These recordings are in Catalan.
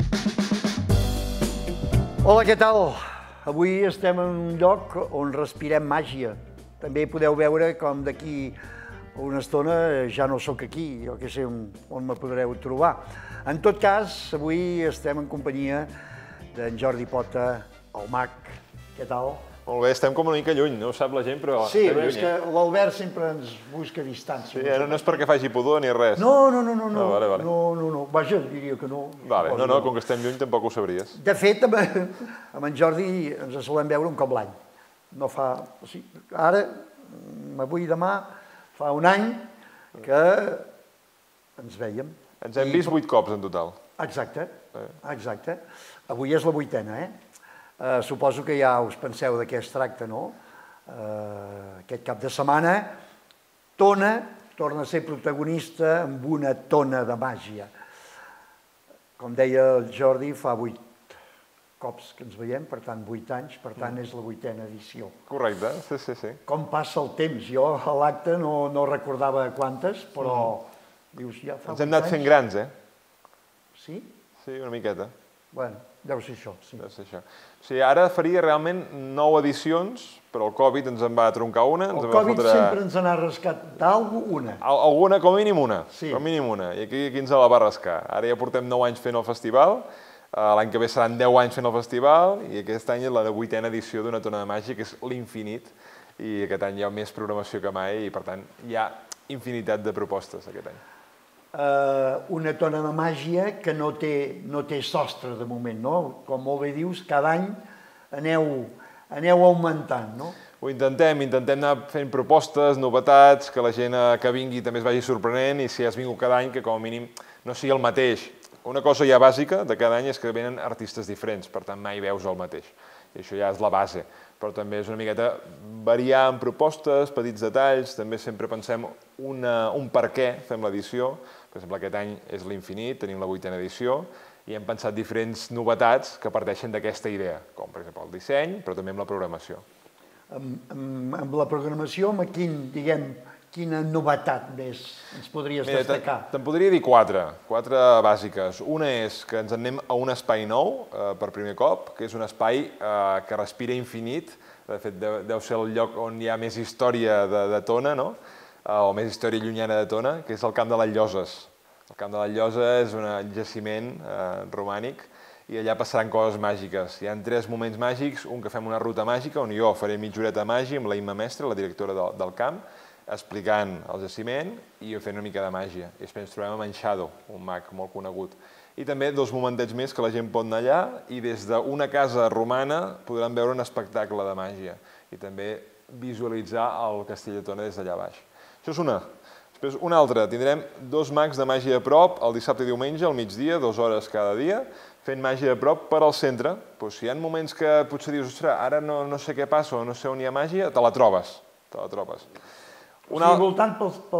Hola, què tal? Avui estem en un lloc on respirem màgia. També podeu veure com d'aquí a una estona ja no sóc aquí, jo que sé on me podreu trobar. En tot cas, avui estem en companyia d'en Jordi Pota, el mag. Què tal? Molt bé, estem com una mica lluny, no ho sap la gent, però sí, estem lluny. Sí, és que l'Albert sempre ens busca distància. Sí, no és perquè faci pudor ni res. No. Vale. Vaja, diria que no. Vale, no, com que estem lluny tampoc ho sabries. De fet, amb en Jordi ens solem veure un cop l'any. No fa... Ara, avui i demà, fa un any que ens vèiem. Ens hem vist 8 cops en total. Exacte. Avui és la 8a, Suposo que ja us penseu de què es tracta, no? Aquest cap de setmana, Tona torna a ser protagonista amb una tona de màgia. Com deia el Jordi, fa 8 cops que ens veiem, per tant 8 anys, per tant és la 8a edició. Correcte, sí. Com passa el temps? Jo a l'acte no recordava quantes, però dius, ja fa 8 anys. Ens hem anat fent grans, Sí? Sí, una miqueta. Bueno, deu ser això, sí. Deu ser això. O sigui, ara faria realment 9 edicions, però el Covid ens en va troncar una. El Covid sempre ens n'ha rascat d'alguna. Alguna, com a mínim una. Sí. Com a mínim una. I aquí ens la va rascar. Ara ja portem 9 anys fent el festival, l'any que ve seran 10 anys fent el festival, i aquest any és la 8a edició d'Una tona de màgia, que és l'infinit, i aquest any hi ha més programació que mai, i per tant hi ha infinitat de propostes aquest any. Una tona de màgia que no té sostre de moment, no? Com molt bé dius, cada any aneu augmentant, no? Ho intentem anar fent propostes, novetats, que la gent que vingui també es vagi sorprenent, i si has vingut cada any, que com a mínim no sigui el mateix. Una cosa ja bàsica de cada any és que venen artistes diferents, per tant mai veus el mateix, i això ja és la base. Però també és una miqueta variar en propostes, petits detalls, també sempre pensem un per què fem l'edició. Per exemple, aquest any és l'infinit, tenim la 8a edició, i hem pensat diferents novetats que parteixen d'aquesta idea, com per exemple el disseny, però també amb la programació. Amb la programació, quina novetat més ens podries destacar? Te'n podria dir 4 bàsiques. Una és que ens anem a un espai nou per primer cop, que és un espai que respira infinit. De fet, deu ser el lloc on hi ha més història de Tona, no? O més història llunyana de Tona, que és el Camp de les Lloses. El Camp de les Lloses és un jaciment romànic i allà passaran coses màgiques. Hi ha 3 moments màgics, un que fem una ruta màgica, on jo faré mitja horeta de màgia amb la Imma Mestre, la directora del camp, explicant el jaciment i fent una mica de màgia. I després ens trobem amb en Shadow, un mag molt conegut. I també 2 momentets més que la gent pot anar allà i des d'una casa romana podran veure un espectacle de màgia i també visualitzar el castell de Tona des d'allà baix. Això és una. Després, una altra. Tindrem 2 mags de màgia a prop el dissabte i diumenge, al migdia, 2 hores cada dia, fent màgia a prop per al centre. Si hi ha moments que potser dius, ostres, ara no sé què passa o no sé on hi ha màgia, te la trobes. O sigui, voltant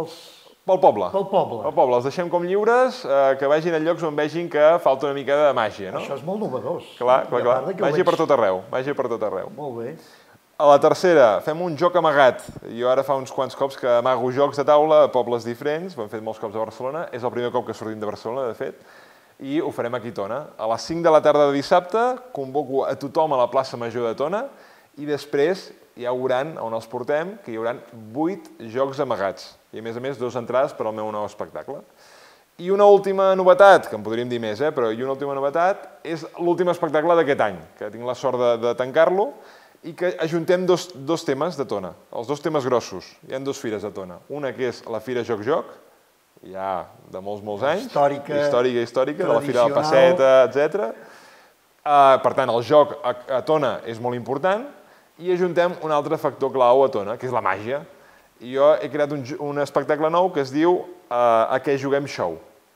pel poble. Pel poble. Els deixem com lliures, que vagin a llocs on vegin que falta una mica de màgia. Això és molt novedós. Clar. Màgia per tot arreu. Molt bé. A la tercera, fem un joc amagat. Jo ara fa uns quants cops que amago jocs de taula a pobles diferents, ho hem fet molts cops a Barcelona, és el primer cop que sortim de Barcelona, de fet, i ho farem aquí a Tona. A les 5 de la tarda de dissabte convoco a tothom a la plaça Major de Tona i després ja veuran on els portem, que hi haurà 8 jocs amagats i a més 2 entrades per al meu nou espectacle. I una última novetat, que en podríem dir més, però una última novetat és l'últim espectacle d'aquest any, que tinc la sort de tancar-lo, i que ajuntem 2 temes de Tona, els 2 temes grossos. Hi ha 2 fires a Tona. Una que és la Fira Joc, ja de molts anys, històrica, de la Fira de la Passeta, etc. Per tant, el joc a Tona és molt important i ajuntem un altre factor clau a Tona, que és la màgia. I jo he creat un espectacle nou que es diu A què juguem show.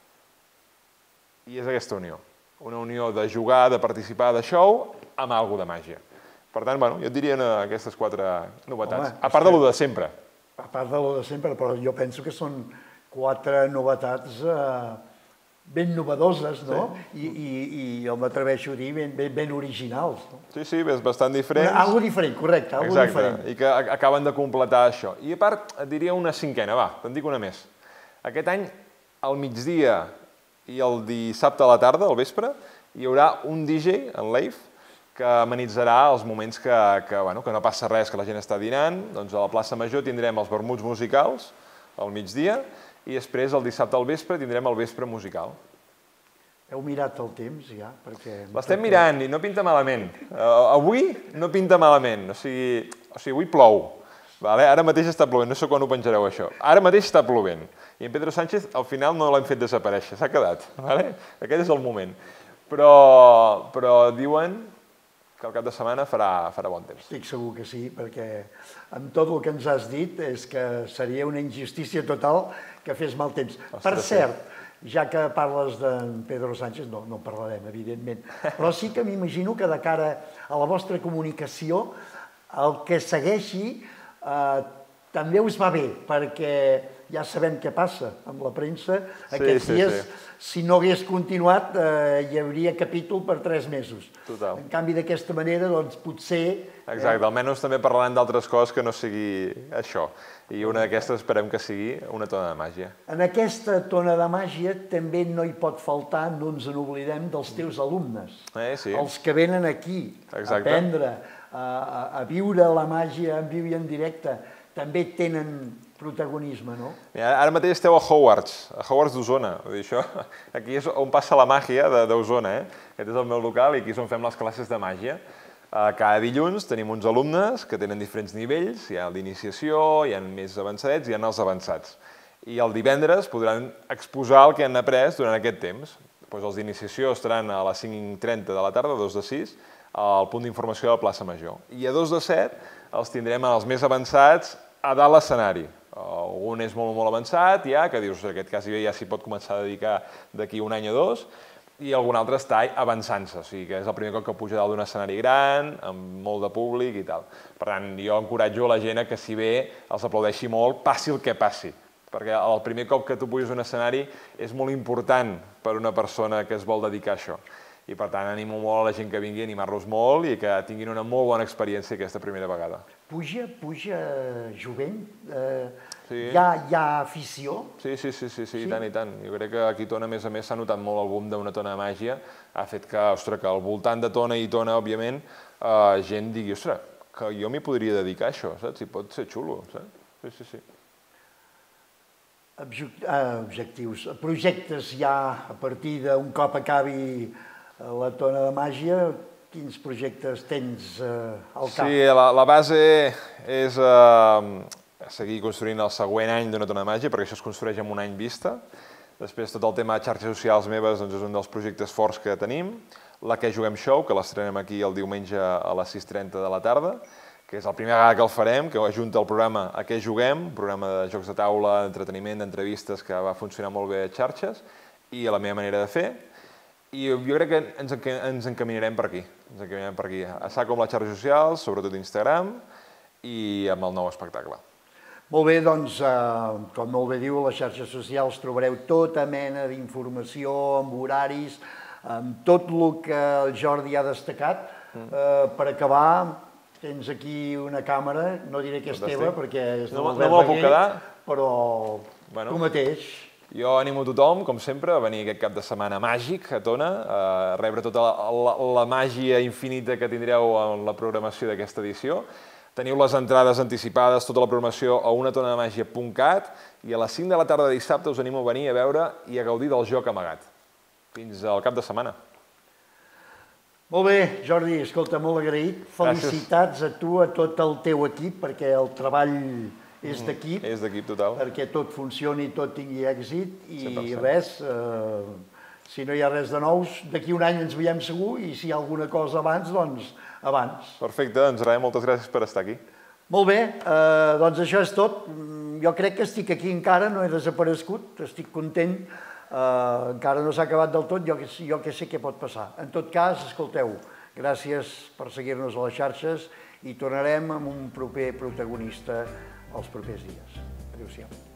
I és aquesta unió. Una unió de jugar, de participar de show, amb alguna de màgia. Per tant, jo et diria aquestes 4 novetats. A part de lo de sempre. A part de lo de sempre, però jo penso que són 4 novetats ben novedoses, no? I jo m'atreveixo a dir ben originals. Sí, bastant diferents. Algo diferent, correcte, algo diferent. Exacte, i que acaben de completar això. I a part, et diria una 5a, te'n dic una més. Aquest any, al migdia i el dissabte a la tarda, al vespre, hi haurà un DJ, en Leif, que amenitzarà els moments que no passa res, que la gent està dinant. Doncs a la plaça Major tindrem els vermuts musicals al migdia i després el dissabte al vespre tindrem el vespre musical. Heu mirat el temps ja? L'estem mirant i no pinta malament. Avui no pinta malament, o sigui, avui plou. Ara mateix està plovent, no sé quan ho penjareu això. Ara mateix està plovent. I en Pedro Sánchez al final no l'hem fet desaparèixer, s'ha quedat. Aquest és el moment. Però diuen que el cap de setmana farà bon temps. Estic segur que sí, perquè amb tot el que ens has dit és que seria una injustícia total que fes mal temps. Per cert, ja que parles d'en Pedro Sánchez, no parlarem, evidentment, però sí que m'imagino que de cara a la vostra comunicació el que segueixi també us va bé, perquè ja sabem què passa amb la premsa. Aquests dies, si no hagués continuat, hi hauria capítol per 3 mesos. Total. En canvi, d'aquesta manera, doncs, potser... Exacte, almenys també parlaran d'altres coses que no sigui això. I una d'aquestes esperem que sigui una tona de màgia. En aquesta tona de màgia també no hi pot faltar, no ens n'oblidem, dels teus alumnes. Sí. Els que venen aquí a aprendre, a viure la màgia en viu i en directe, també tenen protagonisme, no? Ara mateix esteu a Hogwarts d'Osona. Aquí és on passa la màgia d'Osona. Aquest és el meu local i aquí és on fem les classes de màgia. Cada dilluns tenim uns alumnes que tenen diferents nivells, hi ha el d'iniciació, hi ha més avançadets i hi ha els avançats. I el divendres podran exposar el que han après durant aquest temps. Els d'iniciació estaran a les 5:30 de la tarda, 2 de 6, al punt d'informació de la plaça Major. I a 2 de 7 els tindrem els més avançats a dalt l'escenari. Un és molt avançat, ja, que dius, en aquest cas ja s'hi pot començar a dedicar d'aquí un any o 2, i algun altre està avançant-se, o sigui que és el primer cop que puja dalt d'un escenari gran, amb molt de públic i tal. Per tant, jo encoratjo la gent que si ve els aplaudeixi molt, passi el que passi, perquè el primer cop que tu puges a un escenari és molt important per una persona que es vol dedicar a això. I per tant animo molt a la gent que vingui a animar-los molt i que tinguin una molt bona experiència aquesta primera vegada. Puja jovent? Sí. Hi ha afició? Sí, i tant. Jo crec que aquí Tona, a més s'ha notat molt el boom d'una Tona de màgia, ha fet que, que al voltant de Tona i Tona, òbviament, gent digui, ostres, que jo m'hi podria dedicar a això, saps? I pot ser xulo, saps? Sí. Objectius, projectes ja a partir d'un cop acabi la Tona de Màgia, quins projectes tens al cap? Sí, la base és seguir construint el següent any d'una Tona de Màgia, perquè això es construeix en un any vista. Després tot el tema de xarxes socials meves és un dels projectes forts que tenim. La Què Juguem Show, que l'estrenem aquí el diumenge a les 6:30 de la tarda, que és la primera vegada que el farem, que ajunta el programa A Què Juguem, un programa de jocs de taula, d'entreteniment, d'entrevistes, que va funcionar molt bé a xarxes, i a la meva manera de fer. I jo crec que ens encaminarem per aquí. A SAC com les xarxes socials, sobretot Instagram, i amb el nou espectacle. Molt bé, doncs, com molt bé diu, a les xarxes socials trobareu tota mena d'informació, amb horaris, amb tot el que el Jordi ha destacat. Per acabar, tens aquí una càmera, no diré que és teva, perquè és de l'Albert Baguer, però tu mateix. Jo animo tothom, com sempre, a venir aquest cap de setmana màgic a Tona, a rebre tota la màgia infinita que tindreu en la programació d'aquesta edició. Teniu les entrades anticipades, tota la programació a unatonademàgia.cat i a les 5 de la tarda de dissabte us animo a venir a veure i a gaudir del joc amagat. Fins al cap de setmana. Molt bé, Jordi, escolta, molt agraït. Felicitats a tu, a tot el teu equip, perquè el treball és d'equip. És d'equip, total. Perquè tot funcioni, tot tingui èxit i res, si no hi ha res de nous, d'aquí un any ens veiem segur i si hi ha alguna cosa abans, doncs abans. Perfecte, doncs res, moltes gràcies per estar aquí. Molt bé, doncs això és tot. Jo crec que estic aquí encara, no he desaparegut, estic content. Encara no s'ha acabat del tot, jo que sé què pot passar. En tot cas, escolteu, gràcies per seguir-nos a les xarxes i tornarem amb un proper protagonista els propers dies. Adéu-siau.